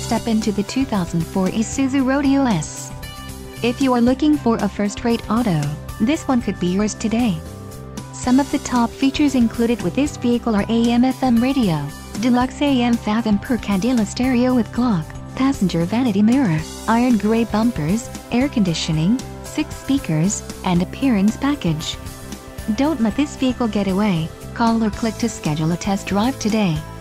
step into the 2004 Isuzu Rodeo S. If you are looking for a first-rate auto, this one could be yours today. Some of the top features included with this vehicle are AM/FM radio, deluxe AM fathom per candela stereo with clock, passenger vanity mirror, iron gray bumpers, air conditioning, 6 speakers, and appearance package. Don't let this vehicle get away. Call or click to schedule a test drive today.